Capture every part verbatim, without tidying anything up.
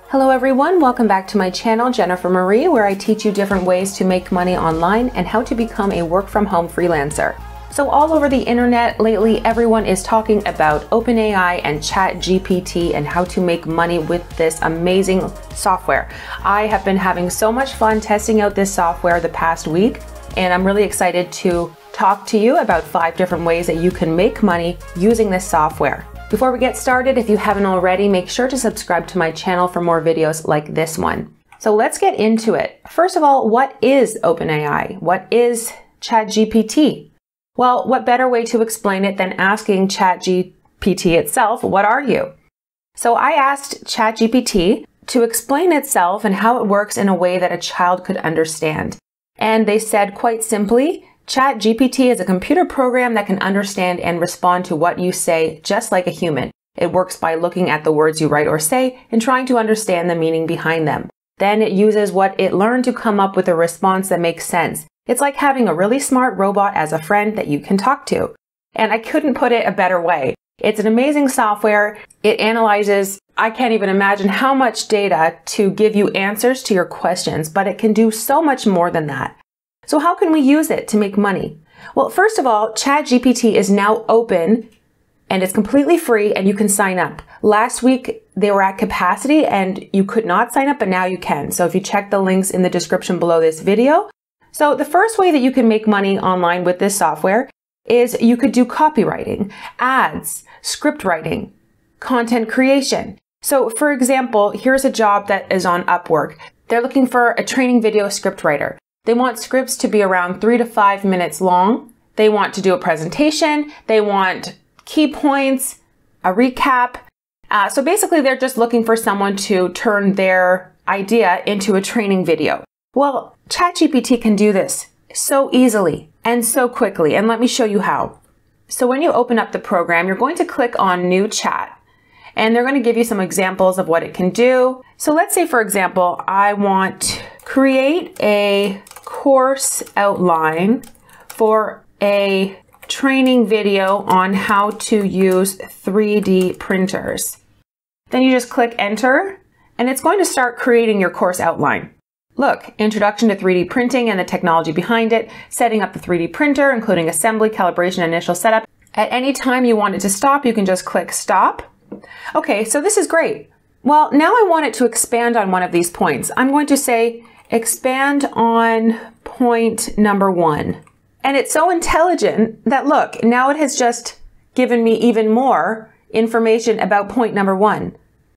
Hello everyone, welcome back to my channel, Jennifer Marie, where I teach you different ways to make money online and how to become a work-from-home freelancer. So all over the internet lately, everyone is talking about OpenAI and ChatGPT and how to make money with this amazing software. I have been having so much fun testing out this software the past week, and I'm really excited to talk to you about five different ways that you can make money using this software. Before we get started, if you haven't already, make sure to subscribe to my channel for more videos like this one. So let's get into it. First of all, what is OpenAI? What is ChatGPT? Well, what better way to explain it than asking ChatGPT itself, what are you? So I asked ChatGPT to explain itself and how it works in a way that a child could understand. And they said quite simply, ChatGPT is a computer program that can understand and respond to what you say just like a human. It works by looking at the words you write or say and trying to understand the meaning behind them. Then it uses what it learned to come up with a response that makes sense. It's like having a really smart robot as a friend that you can talk to. And I couldn't put it a better way. It's an amazing software. It analyzes, I can't even imagine how much data to give you answers to your questions, but it can do so much more than that. So how can we use it to make money? Well, first of all, ChatGPT is now open and it's completely free and you can sign up. Last week, they were at capacity and you could not sign up, but now you can. So if you check the links in the description below this video. So the first way that you can make money online with this software is you could do copywriting, ads, script writing, content creation. So for example, here's a job that is on Upwork. They're looking for a training video script writer. They want scripts to be around three to five minutes long. They want to do a presentation. They want key points, a recap. Uh, so basically, they're just looking for someone to turn their idea into a training video. Well, ChatGPT can do this so easily and so quickly. And let me show you how. So when you open up the program, you're going to click on New Chat. And they're going to give you some examples of what it can do. So let's say, for example, I want to create a course outline for a training video on how to use three D printers. Then you just click enter and it's going to start creating your course outline. Look, introduction to three D printing and the technology behind it, setting up the three D printer, including assembly, calibration, initial setup. At any time you want it to stop, you can just click stop. Okay, so this is great. Well, now I want it to expand on one of these points. I'm going to say expand on point number one. And it's so intelligent that look, now it has just given me even more information about point number one.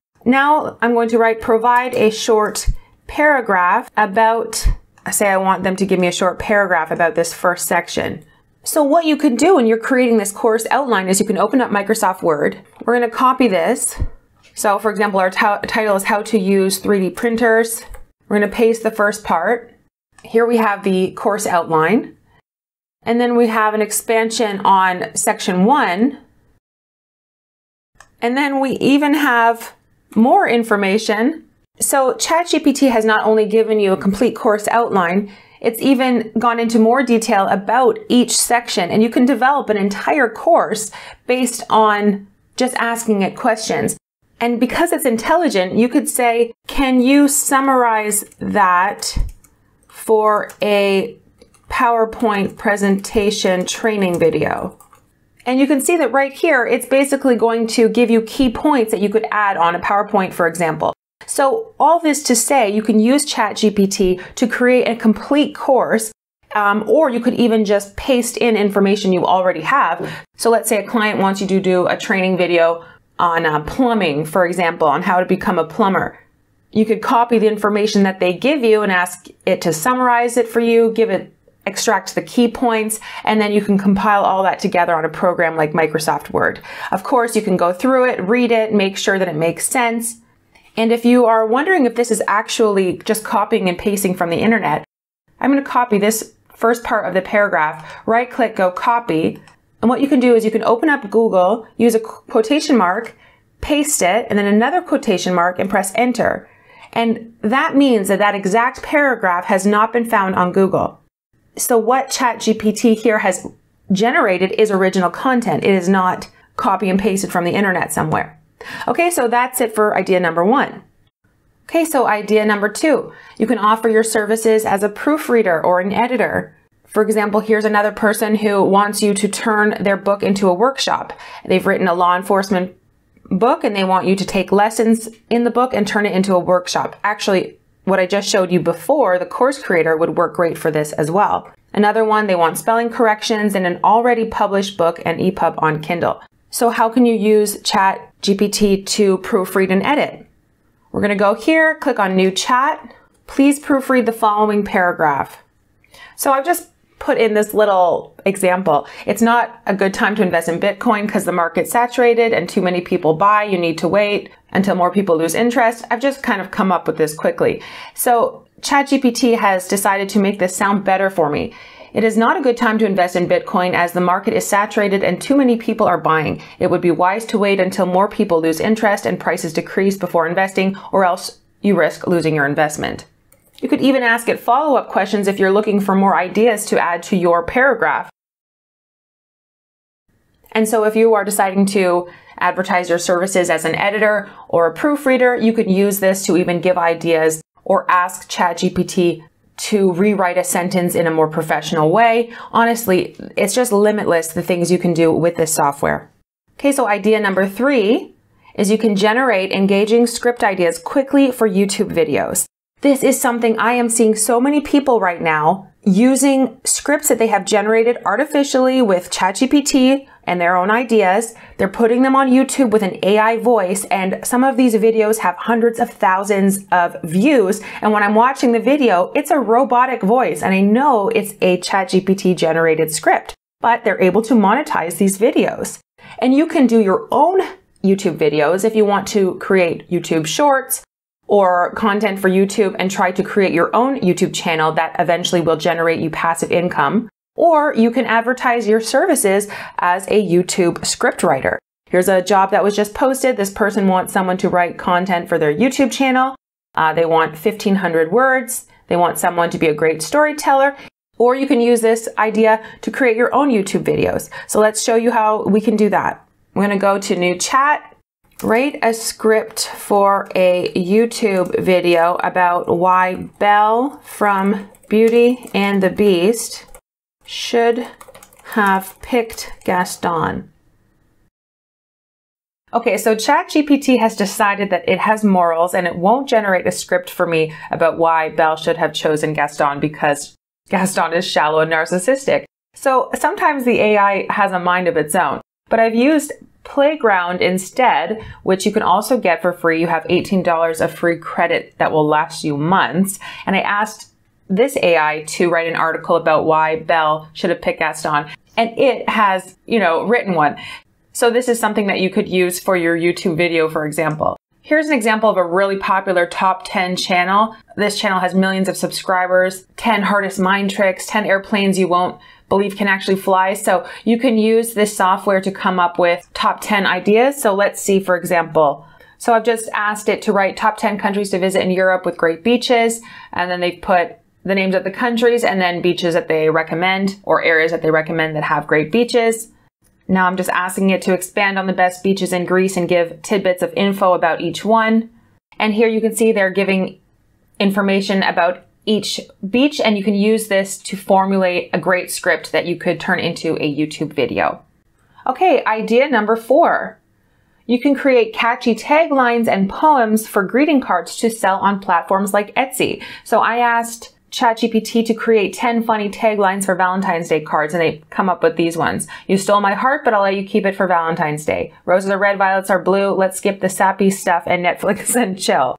Now I'm going to write provide a short paragraph about, say I want them to give me a short paragraph about this first section. So what you could do when you're creating this course outline is you can open up Microsoft Word. We're going to copy this. So for example, our title is how to use three D printers. We're going to paste the first part. Here we have the course outline. And then we have an expansion on section one. And then we even have more information. So ChatGPT has not only given you a complete course outline, it's even gone into more detail about each section. And you can develop an entire course based on just asking it questions. And because it's intelligent, you could say, can you summarize that for a PowerPoint presentation training video? And you can see that right here, it's basically going to give you key points that you could add on a PowerPoint, for example. So all this to say, you can use ChatGPT to create a complete course, um, or you could even just paste in information you already have. So let's say a client wants you to do a training video on uh, plumbing, for example, on how to become a plumber. You could copy the information that they give you and ask it to summarize it for you, give it, extract the key points, and then you can compile all that together on a program like Microsoft Word. Of course, you can go through it, read it, make sure that it makes sense. And if you are wondering if this is actually just copying and pasting from the internet, I'm going to copy this first part of the paragraph, right click, go copy. And what you can do is you can open up Google, use a quotation mark, paste it, and then another quotation mark and press enter. And that means that that exact paragraph has not been found on Google. So what ChatGPT here has generated is original content. It is not copy and pasted from the internet somewhere. Okay, so that's it for idea number one. Okay, so idea number two, you can offer your services as a proofreader or an editor. For example, here's another person who wants you to turn their book into a workshop. They've written a law enforcement book and they want you to take lessons in the book and turn it into a workshop. Actually, what I just showed you before, the course creator, would work great for this as well. Another one, they want spelling corrections in an already published book and E P U B on Kindle. So how can you use ChatGPT to proofread and edit? We're going to go here, click on New Chat. Please proofread the following paragraph. So I've just put in this little example. It's not a good time to invest in Bitcoin because the market's saturated and too many people buy. You need to wait until more people lose interest. I've just kind of come up with this quickly. So ChatGPT has decided to make this sound better for me. It is not a good time to invest in Bitcoin as the market is saturated and too many people are buying. It would be wise to wait until more people lose interest and prices decrease before investing, or else you risk losing your investment. You could even ask it follow-up questions if you're looking for more ideas to add to your paragraph. And so if you are deciding to advertise your services as an editor or a proofreader, you could use this to even give ideas or ask ChatGPT to rewrite a sentence in a more professional way. Honestly, it's just limitless the things you can do with this software. Okay, so idea number three is you can generate engaging script ideas quickly for YouTube videos. This is something I am seeing so many people right now using scripts that they have generated artificially with ChatGPT and their own ideas. They're putting them on YouTube with an A I voice, and some of these videos have hundreds of thousands of views. And when I'm watching the video, it's a robotic voice, and I know it's a ChatGPT generated script, but they're able to monetize these videos. And you can do your own YouTube videos if you want to create YouTube shorts or content for YouTube and try to create your own YouTube channel that eventually will generate you passive income. Or you can advertise your services as a YouTube scriptwriter. Here's a job that was just posted. This person wants someone to write content for their YouTube channel. Uh, they want fifteen hundred words. They want someone to be a great storyteller. Or you can use this idea to create your own YouTube videos. So let's show you how we can do that. We're going to go to New Chat. Write a script for a YouTube video about why Belle from Beauty and the Beast should have picked Gaston. Okay, so ChatGPT has decided that it has morals and it won't generate a script for me about why Belle should have chosen Gaston because Gaston is shallow and narcissistic. So sometimes the A I has a mind of its own, but I've used Playground instead, which you can also get for free. You have eighteen dollars of free credit that will last you months. And I asked this A I to write an article about why Belle should have picked Gaston. And it has, you know, written one. So this is something that you could use for your YouTube video, for example. Here's an example of a really popular top ten channel. This channel has millions of subscribers, ten hardest mind tricks, ten airplanes you won't believe can actually fly. So you can use this software to come up with top ten ideas. So let's see, for example. So I've just asked it to write top ten countries to visit in Europe with great beaches. And then they've put the names of the countries and then beaches that they recommend or areas that they recommend that have great beaches. Now I'm just asking it to expand on the best beaches in Greece and give tidbits of info about each one. And here you can see they're giving information about each beach, and you can use this to formulate a great script that you could turn into a YouTube video. Okay, idea number four. You can create catchy taglines and poems for greeting cards to sell on platforms like Etsy. So I asked ChatGPT to create ten funny taglines for Valentine's Day cards, and they come up with these ones. You stole my heart, but I'll let you keep it for Valentine's Day. Roses are red, violets are blue. Let's skip the sappy stuff and Netflix and chill.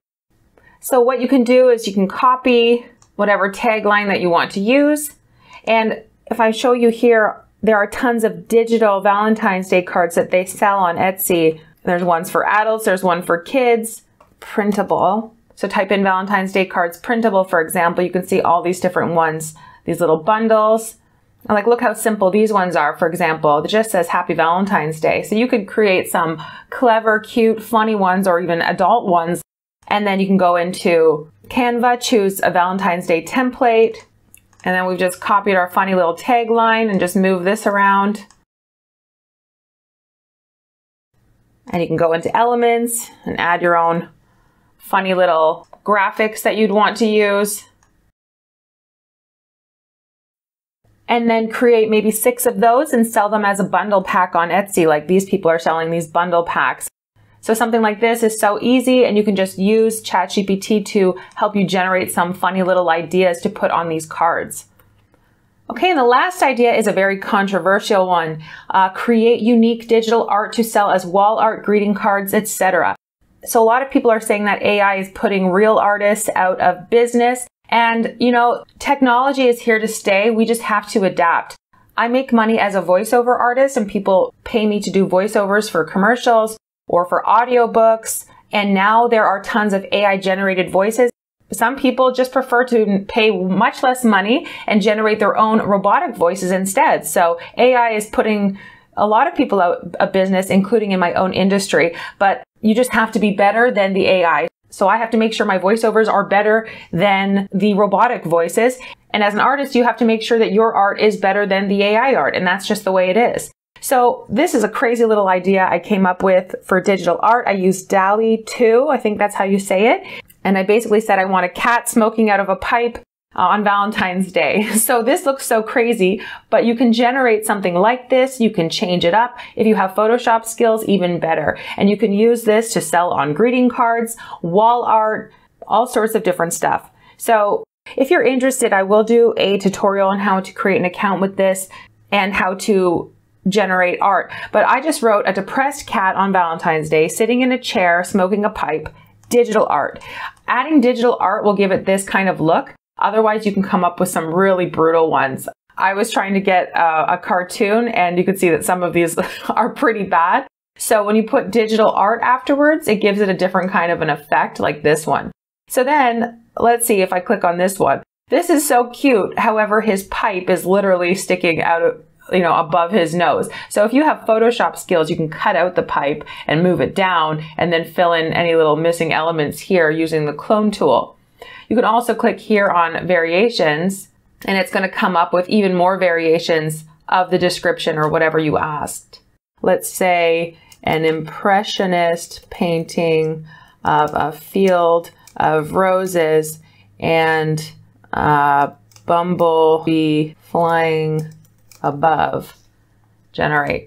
So what you can do is you can copy whatever tagline that you want to use. And if I show you here, there are tons of digital Valentine's Day cards that they sell on Etsy. There's ones for adults, there's one for kids, printable. So type in Valentine's Day cards printable, for example. You can see all these different ones, these little bundles. And like, look how simple these ones are, for example. It just says Happy Valentine's Day. So you could create some clever, cute, funny ones or even adult ones. And then you can go into Canva, choose a Valentine's Day template. And then we've just copied our funny little tagline and just move this around. And you can go into elements and add your own funny little graphics that you'd want to use. And then create maybe six of those and sell them as a bundle pack on Etsy, like these people are selling these bundle packs. So something like this is so easy, and you can just use ChatGPT to help you generate some funny little ideas to put on these cards. Okay, and the last idea is a very controversial one. Uh, create unique digital art to sell as wall art, greeting cards, et cetera. So a lot of people are saying that A I is putting real artists out of business. And, you know, technology is here to stay. We just have to adapt. I make money as a voiceover artist, and people pay me to do voiceovers for commercials or for audiobooks. And now there are tons of A I generated voices. Some people just prefer to pay much less money and generate their own robotic voices instead. So A I is putting a lot of people out of business, including in my own industry, but you just have to be better than the A I. So I have to make sure my voiceovers are better than the robotic voices. And as an artist, you have to make sure that your art is better than the A I art. And that's just the way it is. So this is a crazy little idea I came up with for digital art. I used DALL-E two, I think that's how you say it. And I basically said I want a cat smoking out of a pipe uh, on Valentine's Day. So this looks so crazy, but you can generate something like this. You can change it up. If you have Photoshop skills, even better. And you can use this to sell on greeting cards, wall art, all sorts of different stuff. So if you're interested, I will do a tutorial on how to create an account with this and how to generate art. But I just wrote a depressed cat on Valentine's Day sitting in a chair smoking a pipe, digital art. Adding digital art will give it this kind of look. Otherwise, you can come up with some really brutal ones. I was trying to get uh, a cartoon, and you can see that some of these are pretty bad. So when you put digital art afterwards, it gives it a different kind of an effect, like this one. So then let's see if I click on this one. This is so cute. However, his pipe is literally sticking out of, you know, above his nose. So if you have Photoshop skills, you can cut out the pipe and move it down and then fill in any little missing elements here using the clone tool. You can also click here on variations, and it's going to come up with even more variations of the description or whatever you asked. Let's say an impressionist painting of a field of roses and a bumblebee flying above. Generate.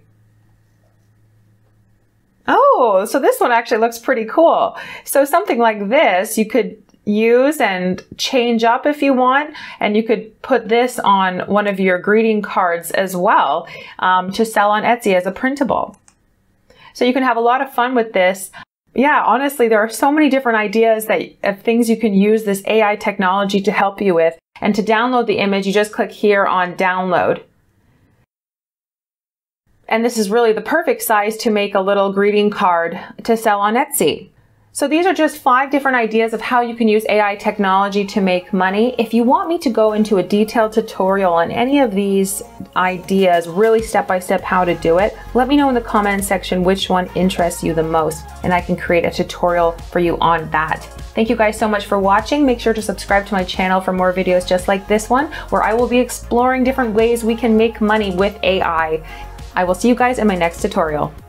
Oh, so this one actually looks pretty cool. So something like this you could use and change up if you want, and you could put this on one of your greeting cards as well um, to sell on Etsy as a printable. So you can have a lot of fun with this. Yeah, honestly, there are so many different ideas that of things you can use this A I technology to help you with. And to download the image, you just click here on download. And this is really the perfect size to make a little greeting card to sell on Etsy. So these are just five different ideas of how you can use A I technology to make money. If you want me to go into a detailed tutorial on any of these ideas, really step-by-step how to do it, let me know in the comment section which one interests you the most, and I can create a tutorial for you on that. Thank you guys so much for watching. Make sure to subscribe to my channel for more videos just like this one, where I will be exploring different ways we can make money with A I. I will see you guys in my next tutorial.